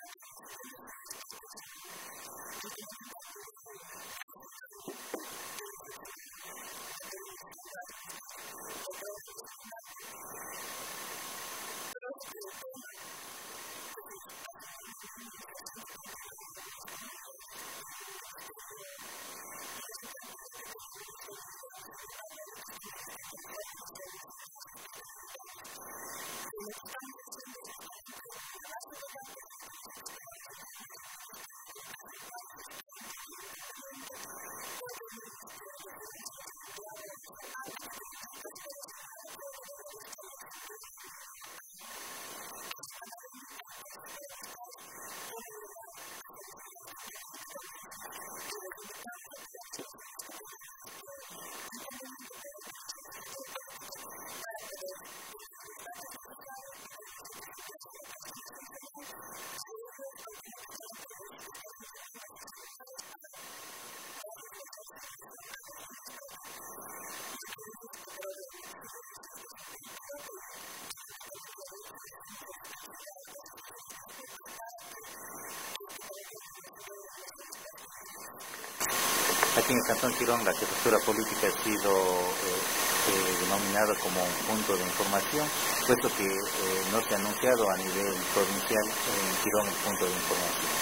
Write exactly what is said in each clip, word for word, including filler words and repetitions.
Aquí en el Cantón Quirón la jefatura política ha sido eh, eh, denominada como un punto de información, puesto que eh, no se ha anunciado a nivel provincial en Quirón el punto de información.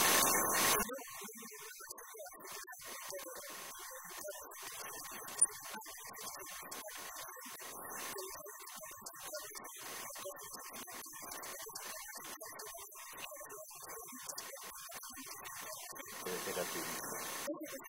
Puede ser así.